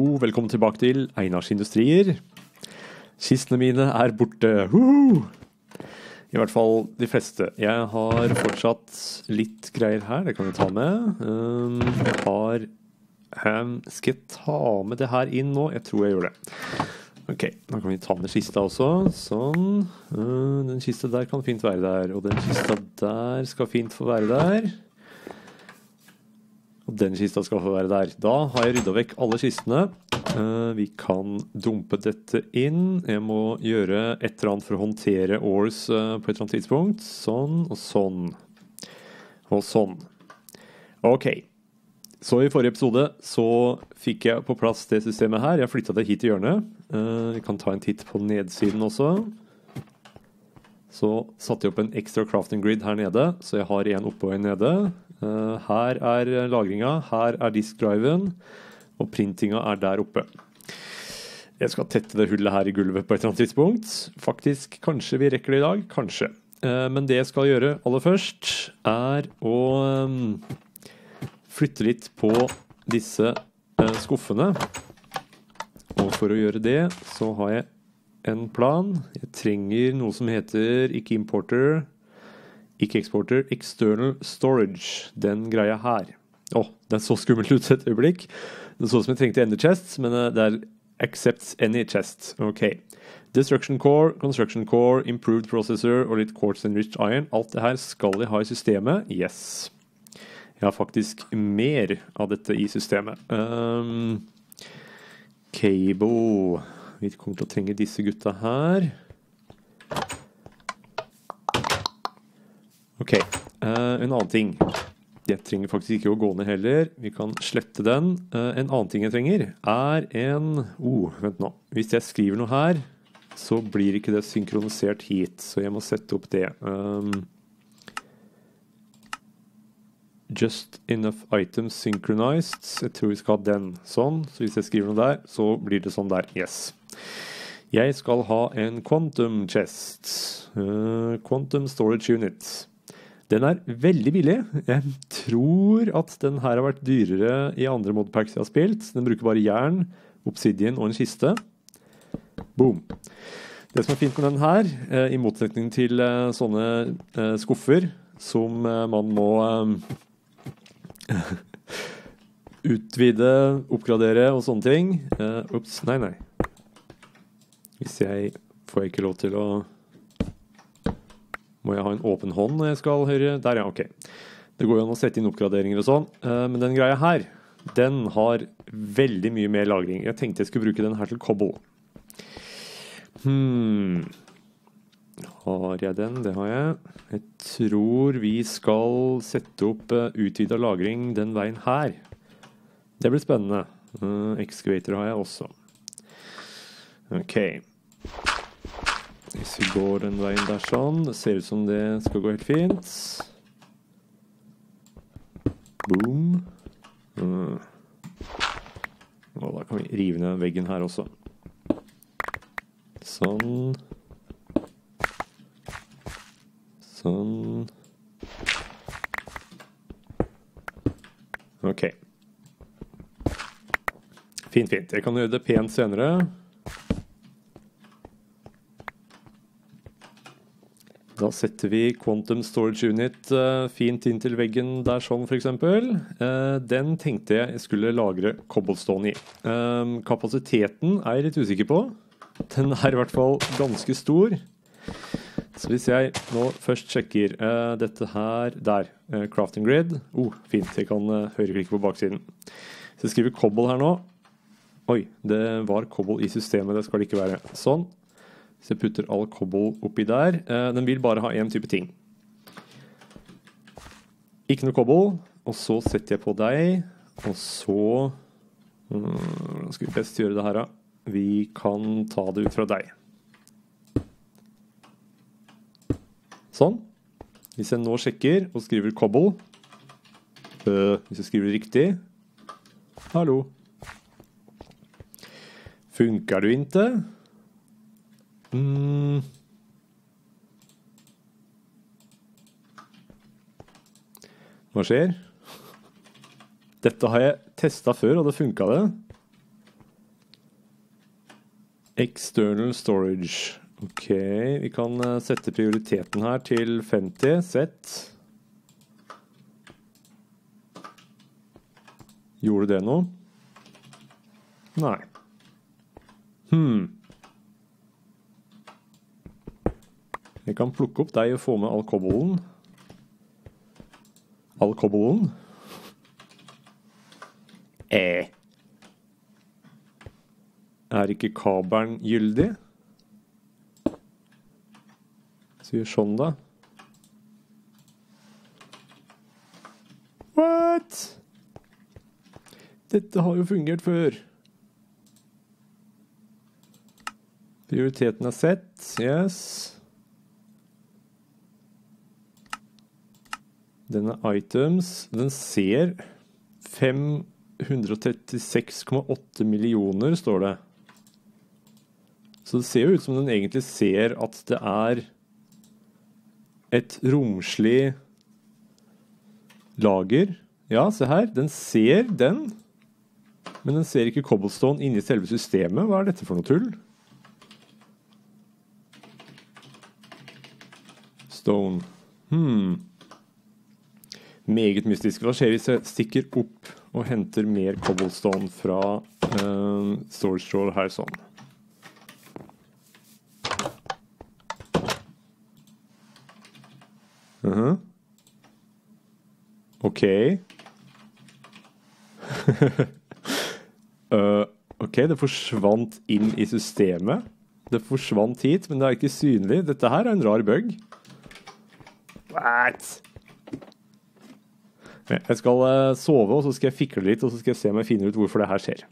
velkommen tilbake til Einars Industrier. Kistene mine er borte. I hvert fall de fleste. Jeg har fortsatt litt greier her, det kan vi ta med. Skal jeg ta med det her inn nå? Jeg tror jeg gjør det. Ok, da kan vi ta med kista også. Sånn. Den kista der kan fint være der, og den kista der skal fint få være der. Og den kista skal få være der. Da har jeg ryddet vekk alle kistene. Vi kan dumpe dette inn. Jeg må gjøre et eller annet for å håndtere ores på et eller annet tidspunkt. Sånn og sånn. Og sånn. Ok. Så i forrige episode så fikk jeg på plass det systemet her. Jeg flyttet det hit i hjørnet. Vi kan ta en titt på nedsiden også. Så satte jeg opp en ekstra crafting grid her nede. Så jeg har en oppe og en nede. Her er lagringa, her er diskdriven, og printinga er der oppe. Jeg skal tette det hullet her i gulvet på et eller annet tidspunkt. Faktisk, kanskje vi rekker det i dag, kanskje. Men det jeg skal gjøre aller først, er å flytte litt på disse skuffene. Og for å gjøre det, så har jeg en plan. Jeg trenger noe som heter ikke importer, ikke exporter, external storage, den greia her. Den så skummelt ut et øyeblikk. Den så som jeg trengte any chest, men det er accepts any chest. Ok. Destruction core, construction core, improved processor og litt quartz enriched iron. Alt det her skal jeg ha i systemet. Yes. Jeg har faktisk mer av dette i systemet. Cable. Vi kommer til å trenge disse gutta her. Ok, en annen ting. Jeg trenger faktisk ikke å gå ned heller. Vi kan slette den. En annen ting jeg trenger er en... vent nå. Hvis jeg skriver noe her, så blir ikke det synkronisert hit. Så jeg må sette opp det. Just enough items synchronized. Jeg tror vi skal ha den sånn. Så hvis jeg skriver noe der, så blir det sånn der. Yes. Jeg skal ha en quantum chest. Quantum storage unit. Den er veldig billig. Jeg tror at den her har vært dyrere i andre modpacks jeg har spilt. Den bruker bare jern, obsidian og en kiste. Boom. Det som er fint med den her, i motsetning til sånne skuffer, som man må utvide, oppgradere og sånne ting. Nei. Hvis jeg får ikke lov til å... Må jeg ha en åpen hånd når jeg skal høre? Der ja, ok. Det går jo an å sette inn oppgraderinger og sånn. Men den greia her, den har veldig mye mer lagring. Jeg tenkte jeg skulle bruke den her til cobble. Har jeg den? Det har jeg. Jeg tror vi skal sette opp utvidet lagring den veien her. Det blir spennende. Excavator har jeg også. Ok. Hvis vi går den veien der sånn, det ser ut som det skal gå helt fint. Boom. Og da kan vi rive ned veggen her også. Sånn. Sånn. Ok. Fint. Jeg kan gjøre det pent senere. Da setter vi Quantum Storage Unit fint inn til veggen der sånn for eksempel. Den tenkte jeg skulle lagre cobblestone i. Kapasiteten er jeg litt usikker på. Den er i hvert fall ganske stor. Så hvis jeg nå først sjekker dette her, der, crafting grid. Fint, jeg kan høyreklikke på baksiden. Så jeg skriver cobble her nå. Oi, det var cobble i systemet, det skal det ikke være. Sånn. Så jeg putter all cobble oppi der. Den vil bare ha en type ting. Ikke noe cobble. Og så setter jeg på deg. Og så... Hvordan skal vi best gjøre det her da? Vi kan ta det ut fra deg. Sånn. Hvis jeg nå sjekker og skriver cobble. Hvis jeg skriver riktig. Hallo. Funker du ikke? Hva skjer? Dette har jeg testet før, og det funket det. External storage. Ok, vi kan sette prioriteten her til 50. Sett. Gjorde det noe? Nei. Jeg kan plukke opp deg og få med all kobbelen. All kobbelen? Er ikke kabelen gyldig? Så gjør sånn da. What? Dette har jo fungert før. Prioriteten er sett, yes. Denne items, den ser 536,8 millioner, står det. Så det ser jo ut som den egentlig ser at det er et romslig lager. Ja, se her, den ser den, men den ser ikke cobblestone inne i selve systemet. Hva er dette for noe tull? Stone. Meget mystisk. Hva skjer hvis jeg stikker opp og henter mer cobblestone fra storage drawer her sånn? Ok. Ok, det forsvant inn i systemet. Det forsvant hit, men det er ikke synlig. Dette her er en rar bug. What? Jeg skal sove, og så skal jeg fikle litt, og så skal jeg se om jeg finner ut hvorfor det her skjer.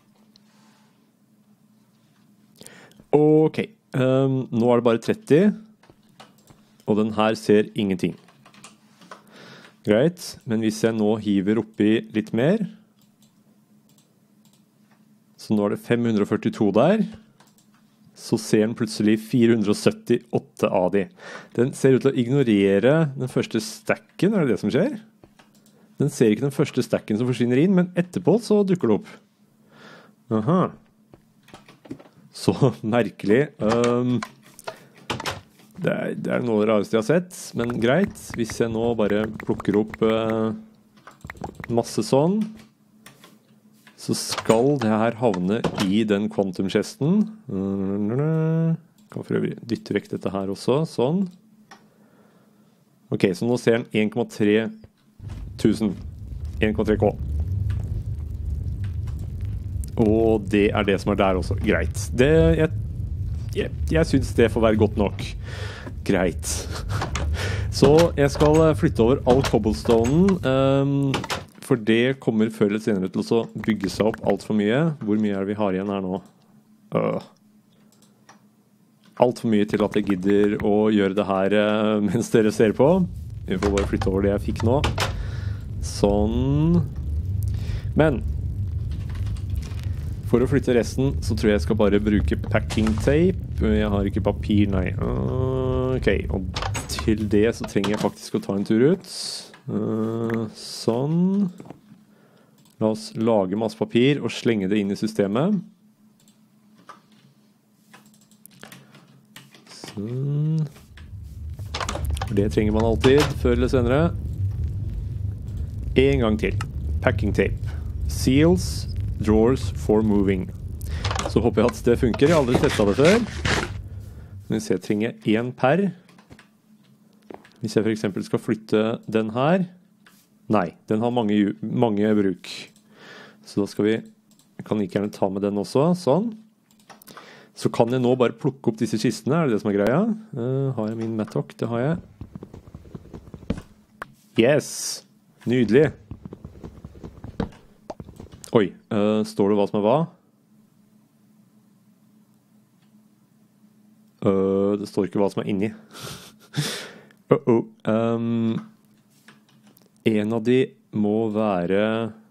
Ok, nå er det bare 30, og den her ser ingenting. Greit, men hvis jeg nå hiver oppi litt mer, så nå er det 542 der, så ser den plutselig 478 av de. Den ser ut til å ignorere den første stacken, er det det som skjer? Den ser ikke den første stacken som forsvinner inn, men etterpå så dukker det opp. Aha. Så merkelig. Det er noe av det rareste jeg har sett, men greit. Hvis jeg nå bare plukker opp masse sånn, så skal det her havne i den quantum-chesten. Kan for øvrig dytte vekk dette her også, sånn. Ok, så nå ser den 1,3 1000. 1,3K. Og det er det som er der også. Greit. Jeg synes det får være godt nok. Greit. Så jeg skal flytte over all cobblestonen, for det kommer før eller senere til å bygge seg opp alt for mye. Hvor mye er det vi har igjen her nå? Alt for mye til at jeg gidder å gjøre det her mens dere ser på. Jeg får bare flytte over det jeg fikk nå. Sånn. Men for å flytte resten så tror jeg jeg skal bare bruke packing tape. Jeg har ikke papir, nei. Ok, og til det så trenger jeg faktisk å ta en tur ut. Sånn. La oss lage masse papir og slenge det inn i systemet. Sånn. Det trenger man alltid, før eller senere. En gang til. Packing tape. Seals, drawers for moving. Så håper jeg at det funker. Jeg har aldri testet det før. Men hvis jeg trenger en per. Hvis jeg for eksempel skal flytte den her. Nei, den har mange bruk. Så da skal jeg kan like gjerne ta med den også. Sånn. Så kan jeg nå bare plukke opp disse kistene. Er det det som er greia? Har jeg min mattock? Det har jeg. Yes! Nydelig. Oi, står det hva som er hva? Det står ikke hva som er inni. En av de må være...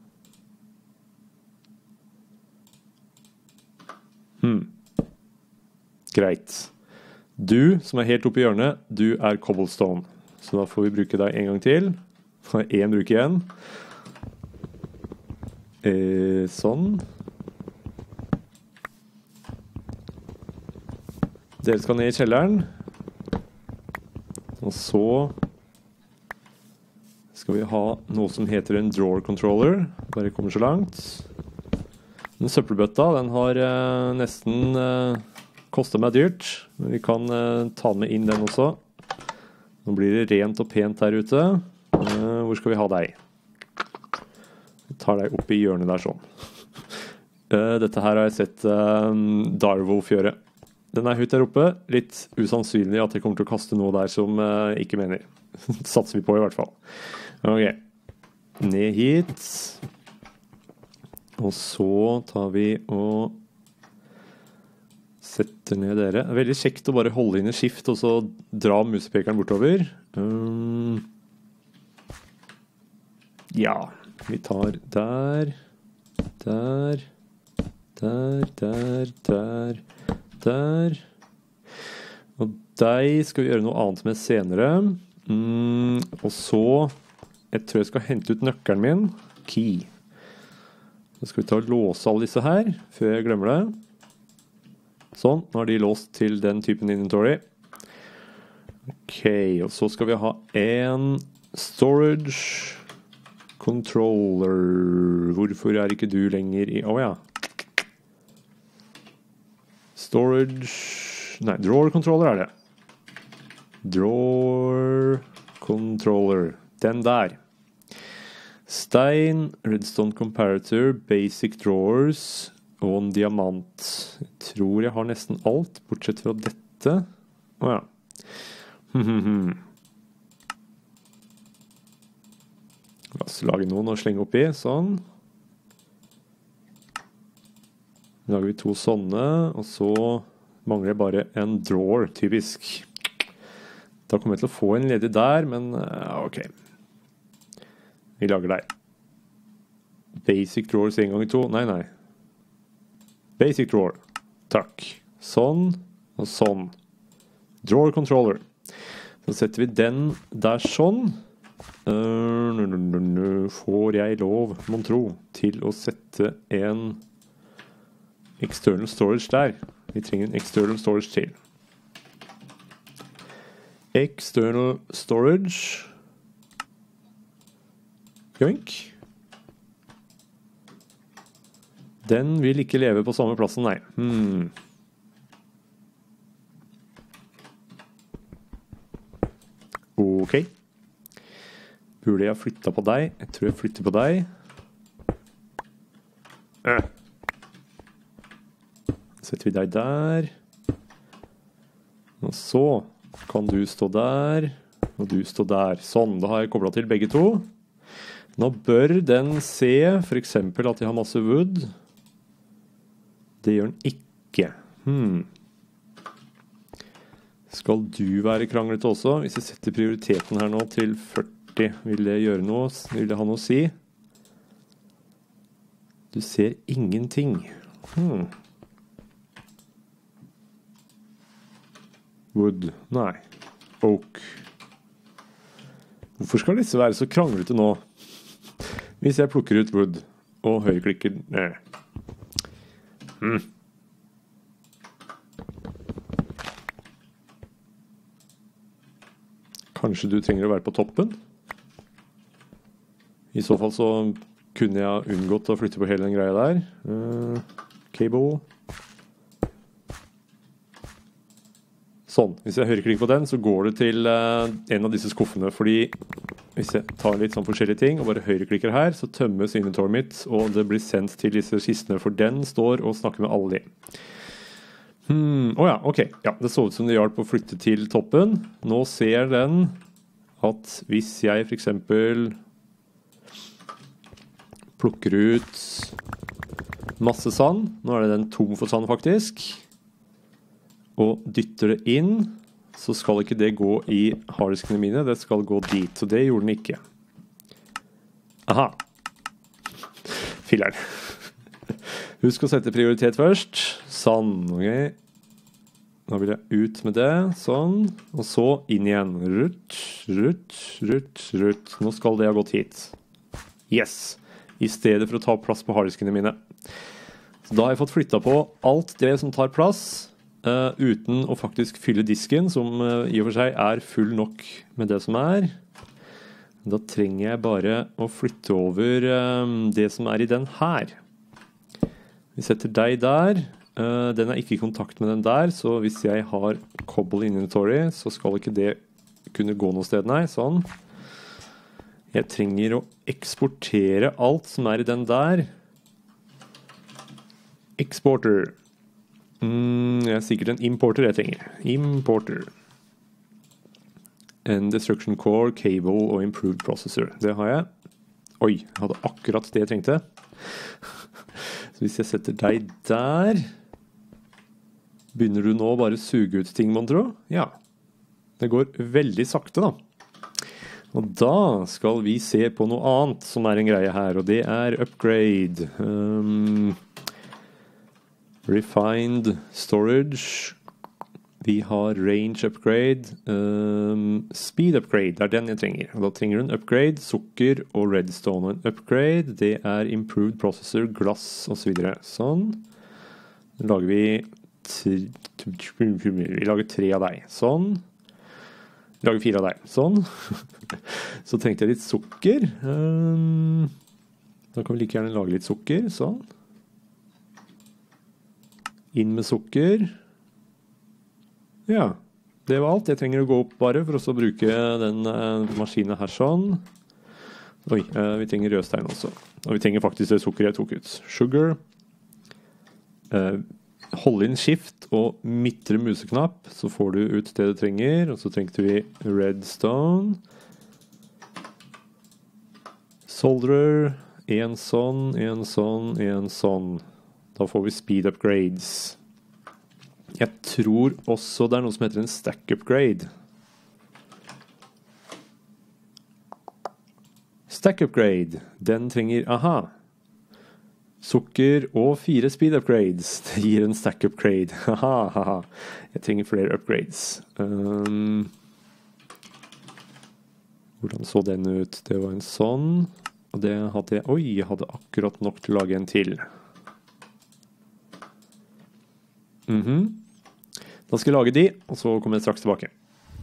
Greit. Du, som er helt oppe i hjørnet, du er cobblestone. Så da får vi bruke deg en gang til. Så har jeg 1 bruk igjen. Sånn. Dere skal ned i kjelleren. Og så skal vi ha noe som heter en drawer controller. Bare kommer så langt. Den søppelbøtta, den har nesten kostet meg dyrt. Men vi kan ta med inn den også. Nå blir det rent og pent der ute. Hvor skal vi ha deg? Vi tar deg opp i hjørnet der sånn. Dette her har jeg sett Direwolf gjøre. Den er høyt der oppe. Litt usannsynlig at jeg kommer til å kaste noe der som ikke mener. Satser vi på i hvert fall. Ok. Ned hit. Og så tar vi og setter ned dere. Det er veldig kjekt å bare holde inn i skift og så dra musepekeren bortover. Ja, vi tar der. Der. Der. Og deg skal vi gjøre noe annet med senere. Og så, jeg tror jeg skal hente ut nøkkelen min. Key. Så skal vi ta og låse alle disse her, før jeg glemmer det. Sånn, nå har de låst til den typen inventory. Ok, og så skal vi ha en storage controller. Hvorfor er ikke du lenger i... ja. Storage... Nei, drawer controller er det. Drawer controller. Den der. Stein, redstone comparator, basic drawers og en diamant. Jeg tror jeg har nesten alt, bortsett fra dette. Ja. La oss lage noen og slenge oppi, sånn. Lager vi 2 sånne, og så mangler jeg bare en drawer, typisk. Da kommer jeg til å få en ledig der, men ok. Vi lager der. Basic drawers 1 gang i 2. Nei. Basic drawer. Takk. Sånn, og sånn. Drawer controller. Så setter vi den der sånn. Får jeg lov, mon tro, til å sette en external storage der. Vi trenger en external storage til. External storage. Joink. Den vil ikke leve på samme plassen, nei. Ok. Burde jeg flytte på deg? Jeg tror jeg flytter på deg. Setter vi deg der. Og så kan du stå der, og du stå der. Sånn, da har jeg koblet til begge to. Nå bør den se, for eksempel at jeg har masse wood. Det gjør den ikke. Skal du være kranglet også? Hvis jeg setter prioriteten her nå til 40, vil det gjøre noe? Vil det ha noe å si? Du ser ingenting. Wood. Nei. Oak. Hvorfor skal disse være så kranglete nå? Hvis jeg plukker ut wood og høyreklikker... Kanskje du trenger å være på toppen? I så fall så kunne jeg unngått å flytte på hele den greia der. Cable. Sånn, hvis jeg høyreklikker på den, så går det til en av disse skuffene, fordi hvis jeg tar litt sånn forskjellige ting, og bare høyreklikker her, så tømmes inventory mitt, og det blir sendt til disse kistene, for den står og snakker med alle de. Ja, ok. Ja, det så ut som det hjalp å flytte til toppen. Nå ser den at hvis jeg for eksempel plukker ut masse sand, nå er det den tom for sand faktisk, og dytter det inn, så skal ikke det gå i harddiskene mine, det skal gå dit, og det gjorde den ikke. Aha. Filleren. Husk å sette prioritet først. Sånn, ok. Nå vil jeg ut med det, sånn, og så inn igjen. Rutt. Nå skal det ha gått hit. Yes! I stedet for å ta plass på harddiskene mine. Så da har jeg fått flyttet på alt det som tar plass. uten å faktisk fylle disken, som i og for seg full nok med det som Da trenger jeg bare å flytte over det som i den her. Vi setter deg der. Den ikke i kontakt med den der, så hvis jeg har Cobble inventory, så skal ikke det kunne gå noe sted, nei, sånn. Jeg trenger å eksportere alt som i den der. Exporter. Sikkert en importer jeg trenger. Importer. En destruction core, cable og improved processor. Det har jeg. Oi, jeg hadde akkurat det jeg trengte. Så hvis jeg setter deg der, begynner du nå bare å suge ut ting, man tror? Ja. Det går veldig sakte da. Og da skal vi se på noe annet som en greie her, og det upgrade. Refined storage. Vi har range upgrade. Speed upgrade, det den jeg trenger. Og da trenger du en upgrade, sukker og redstone. Og en upgrade, det improved processor, glass og så videre. Sånn. Da lager vi lager 3 av deg. Sånn. Vi lager 4 av deg. Sånn. Så trengte jeg litt sukker. Da kan vi like gjerne lage litt sukker. Sånn. Inn med sukker. Ja, det var alt. Jeg trenger å gå opp bare for å bruke den maskinen her sånn. Oi, vi trenger rødstein også. Og vi trenger faktisk det sukkeret jeg tok ut. Sugar. Hold inn shift og midtre museknapp, så får du ut det du trenger. Og så trengte vi redstone. Solderer. En sånn, en sånn, en sånn. Da får vi speed upgrades. Jeg tror også det noe som heter en stack upgrade. Stack upgrade, den trenger, sukker og 4 speed upgrades. Det gir en stack upgrade. Jeg trenger flere upgrades. Hvordan så den ut? Det var en sånn. Og det hadde jeg, jeg hadde akkurat nok til å lage en til. Da skal jeg lage de, og så kommer jeg straks tilbake.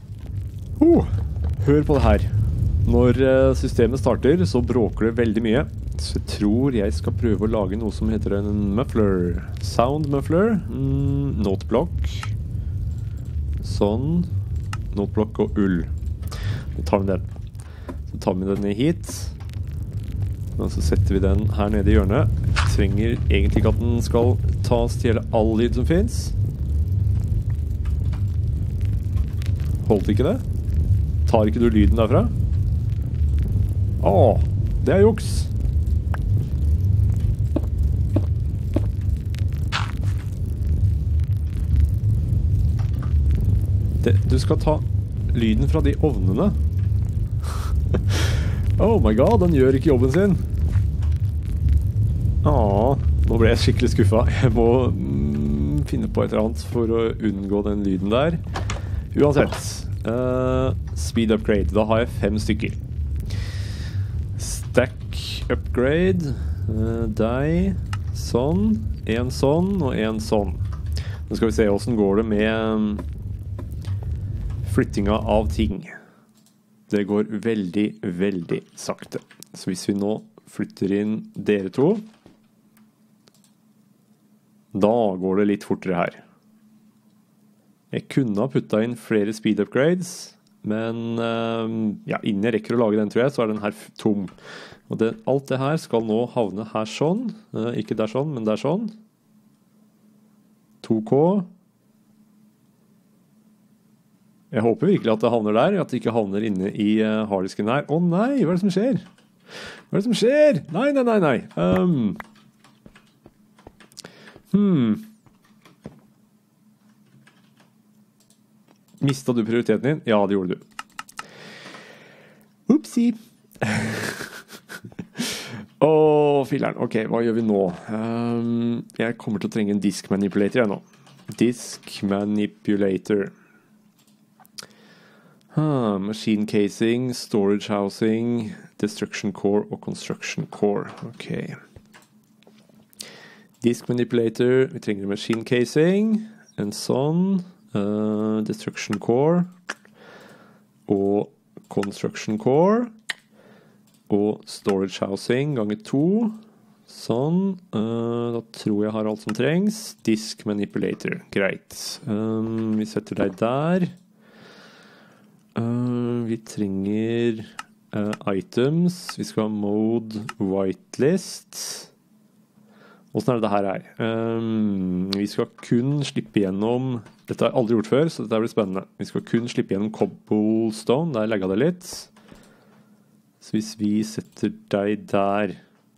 Hør på det her. Når systemet starter, så bråker det veldig mye. Så jeg tror jeg skal prøve å lage noe som heter en muffler. Sound muffler. Noteblock. Sånn. Noteblock og ull. Så tar vi den. Så tar vi den ned hit. Og så setter vi den her nede i hjørnet. Trenger egentlig ikke at den skal ta og stjele all lyd som finnes. Holdt ikke det? Tar ikke du lyden derfra? Det juks! Du skal ta lyden fra de ovnene. Oh my god, den gjør ikke jobben sin. Nå ble jeg skikkelig skuffet. Jeg må finne på et eller annet for å unngå den lyden der. Uansett. Speed upgrade. Da har jeg 5 stykker. Stack upgrade. Deg. Sånn. En sånn og en sånn. Nå skal vi se hvordan går det med flyttinga av ting. Det går veldig, veldig sakte. Så hvis vi nå flytter inn dere to, da går det litt fortere her. Jeg kunne ha puttet inn flere speed upgrades, men innen jeg rekker å lage den, tror jeg, så den her tom. Og alt det her skal nå havne her sånn. Ikke der sånn, men der sånn. 2K. Jeg håper virkelig at det havner der, at det ikke havner inne i harddisken her. Nei, hva det som skjer? Hva det som skjer? Nei. Mistet du prioriteten din? Ja, det gjorde du. Upsi. Filleren. Ok, hva gjør vi nå? Jeg kommer til å trenge en disk manipulator jeg nå. Disk manipulator. Machine casing, storage housing, destruction core og construction core. Ok. Disk manipulator, vi trenger machine casing. en sånn, Destruction Core, og Construction Core, og Storage Housing ganger 2. Sånn, da tror jeg har alt som trengs. Disk Manipulator, greit. Vi setter deg der. Vi trenger items. Vi skal ha mode whitelist. Hvordan det her er? Vi skal kun slippe gjennom, dette har jeg aldri gjort før, så dette blir spennende. Vi skal kun slippe gjennom cobblestone, der legger jeg det litt. Så hvis vi setter deg der.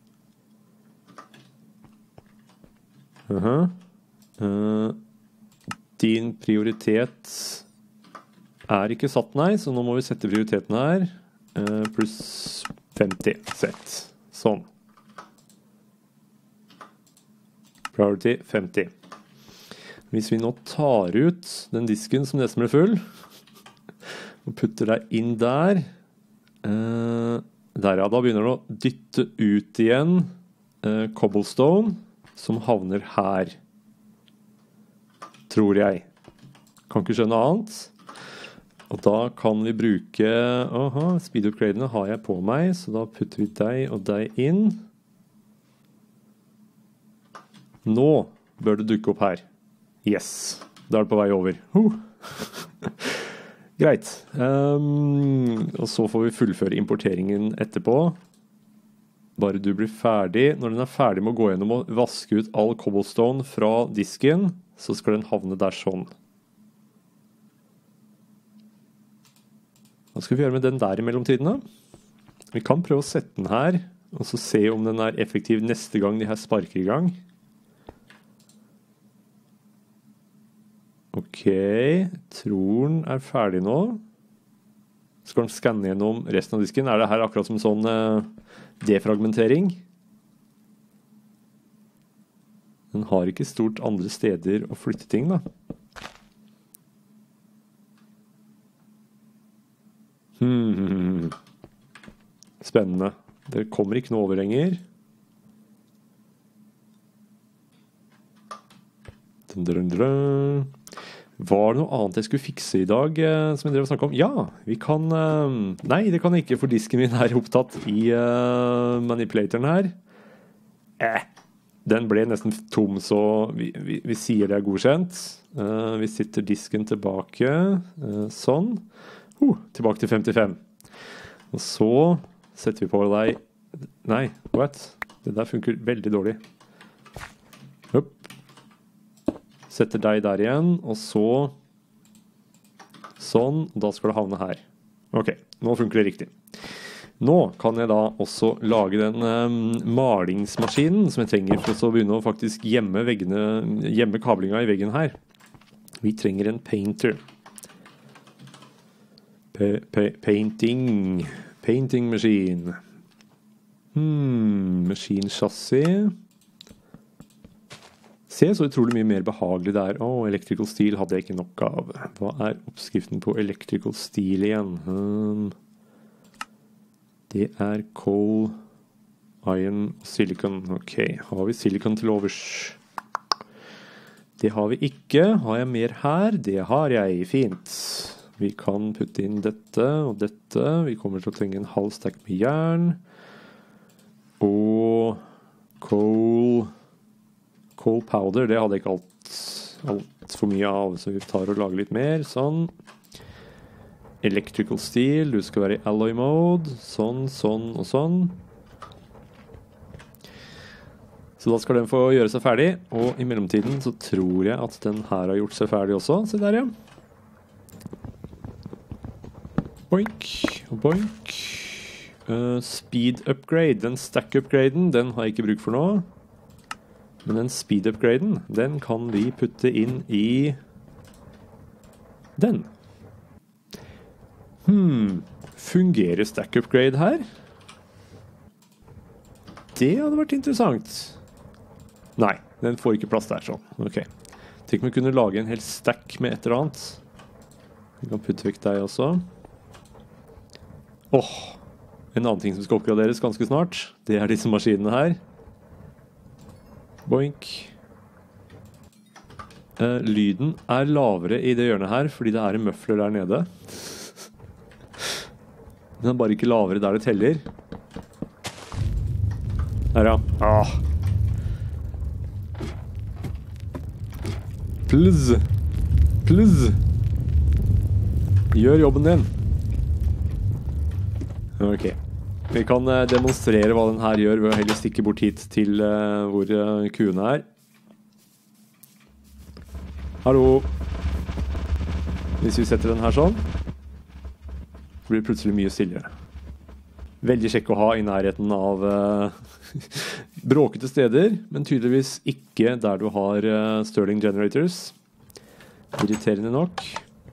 Din prioritet er ikke satt, nei, så nå må vi sette prioriteten her. Pluss 50 sett. Sånn. Priority 50. Hvis vi nå tar ut den disken som nesten ble full, og putter deg inn der, der ja, da begynner det å dytte ut igjen cobblestone, som havner her. Tror jeg. Kan ikke skjønne annet. Og da kan vi bruke, speed upgradene har jeg på meg, så da putter vi deg og deg inn. Nå bør det dukke opp her. Yes, da er det på vei over. Greit. Og så får vi fullføre importeringen etterpå. Bare du blir ferdig. Når den er ferdig med å gå gjennom og vaske ut all cobblestone fra disken, så skal den havne der sånn. Hva skal vi gjøre med den der i mellomtiden da? Vi kan prøve å sette den her, og så se om den er effektiv neste gang de her sparker i gang. Ok, tror den er ferdig nå. Skal den skanne gjennom resten av disken? Er det her akkurat som sånn defragmentering? Den har ikke stort andre steder å flytte ting da. Spennende. Det kommer ikke noe over lenger. Var det noe annet jeg skulle fikse i dag som jeg drev å snakke om? Ja, vi kan... Nei, det kan jeg ikke, for disken min er opptatt i manipulatoren her. Den ble nesten tom, så vi sier det er godkjent. Vi sitter disken tilbake, sånn. Tilbake til 55. Og så setter vi på deg... Nei, what? Det der funker veldig dårlig. Hopp. Setter deg der igjen, og så sånn, og da skal det havne her. Ok, nå funker det riktig. Nå kan jeg da også lage den malingsmaskinen som jeg trenger for å begynne å faktisk gjemme kablinga i veggen her. Vi trenger en painter. Painting machine. Maskinchassis. Se så utrolig mye mer behagelig det er. Electrical steel hadde jeg ikke nok av. Hva er oppskriften på electrical steel igjen? Det er coal, iron og silicon. Ok, har vi silicon til overs? Det har vi ikke. Har jeg mer her? Det har jeg. Fint. Vi kan putte inn dette og dette. Vi kommer til å trenge en halv stack med jern. Og coal powder, det hadde jeg ikke alt for mye av, så vi tar og lager litt mer, sånn. Electrical steel, du skal være i alloy mode, sånn, sånn og sånn. Så da skal den få gjøre seg ferdig, og i mellomtiden så tror jeg at den her har gjort seg ferdig også. Se der, ja. Boink, og boink. Speed upgrade, den stack upgraden, den har jeg ikke bruk for nå. Men den speed upgraden, den kan vi putte inn i den. Fungerer stack upgrade her? Det hadde vært interessant. Nei, den får ikke plass der sånn. Ok. Tenk om vi kunne lage en hel stack med et eller annet. Vi kan putte vekk deg også. En annen ting som skal oppgraderes ganske snart, det er disse maskinene her. Boink. Lyden er lavere i det hjørnet her, fordi det er en møfler der nede. Den er bare ikke lavere der det teller. Der ja. Please. Gjør jobben din. Ok. Vi kan demonstrere hva den her gjør ved å heller stikke bort hit til hvor kuene er. Hallo. Hvis vi setter den her sånn, så blir det plutselig mye stillere. Veldig kjekk å ha i nærheten av bråkete steder, men tydeligvis ikke der du har Stirling Generators. Irriterende nok.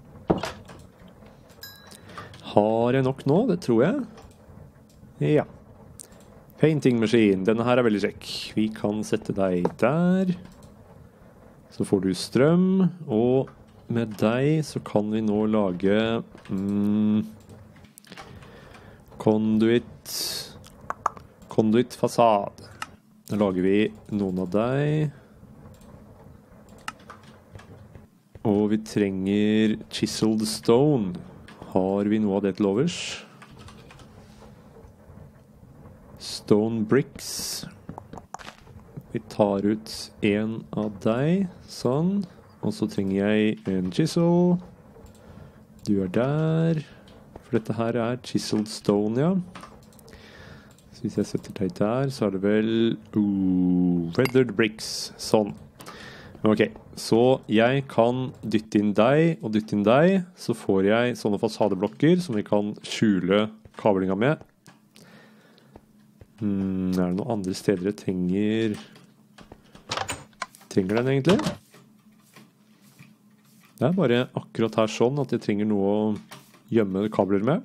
Har jeg nok nå? Det tror jeg. Ja. Painting machine. Denne her er veldig kjekk. Vi kan sette deg der. Så får du strøm. Og med deg så kan vi nå lage conduit fasade. Da lager vi noen av deg. Og vi trenger chiseled stone. Har vi noe av det til overs? Stone bricks. Vi tar ut en av deg, sånn. Og så trenger jeg en chisel. Du er der. For dette her er chiseled stone, ja. Så hvis jeg setter deg der, så er det vel weathered bricks. Sånn. Ok, så jeg kan dytte inn deg og dytte inn deg. Så får jeg sånne fasadeblokker som vi kan skjule kablinga med. Er det noen andre steder jeg trenger den egentlig? Det er bare akkurat her sånn at jeg trenger noe å gjemme kabler med.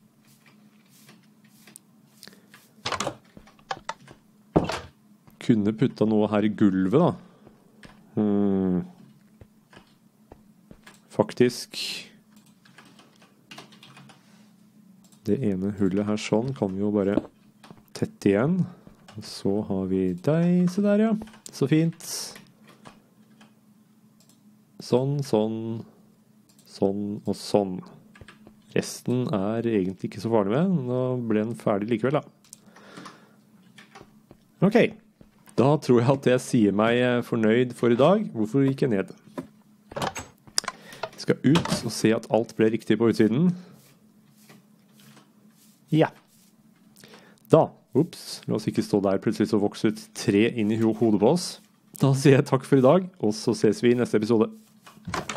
Kunne putta noe her i gulvet da. Faktisk det ene hullet her sånn kan vi jo bare tett igjen. Så har vi deg, se der ja. Så fint. Sånn, sånn, sånn og sånn. Resten er egentlig ikke så farlig med. Nå ble den ferdig likevel da. Ok, da tror jeg at jeg sier meg fornøyd for i dag. Hvorfor gikk jeg ned? Jeg skal ut og se at alt ble riktig på utsiden. Ja. Da, la oss ikke stå der plutselig så vokser et tre inn i hodet på oss. Da sier jeg takk for i dag, og så ses vi i neste episode.